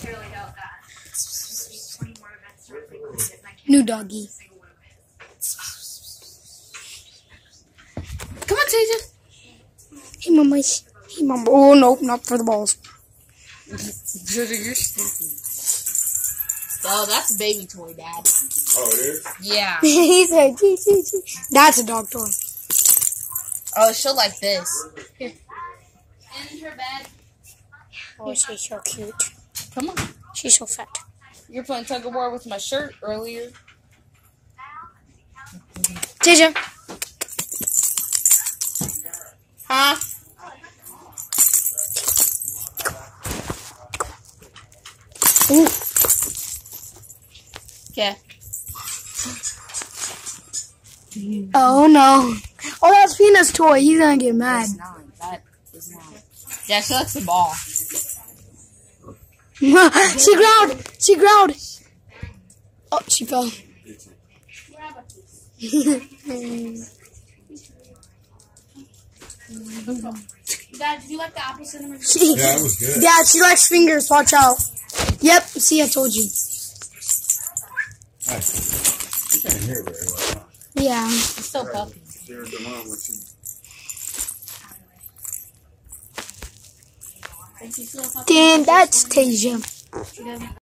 New doggy. Come on, Tasia. Hey, mama. Hey, mama. Oh, nope, not for the balls. You're stupid. Oh, that's a baby toy, Dad. Oh, it is? Yeah. He said, that's a dog toy. Oh, she'll like this. Here. In her bed. Oh, she's so cute. Come on. She's so fat. You're playing tug of war with my shirt earlier. Tasia. Huh? Ooh. Okay. Oh, no. Oh, that's Peanut's toy. He's gonna get mad. That is not. Yeah, she likes the ball. She growled. She growled. Oh, she fell. Dad, did you like the apple cinnamon? She, Yeah, that was good. yeah, she likes fingers. Watch out. Yep. See, I told you. You can't hear very well, huh? Yeah. It's still puppy. There's the mom when she... Thank you, Damn, that's Tasia.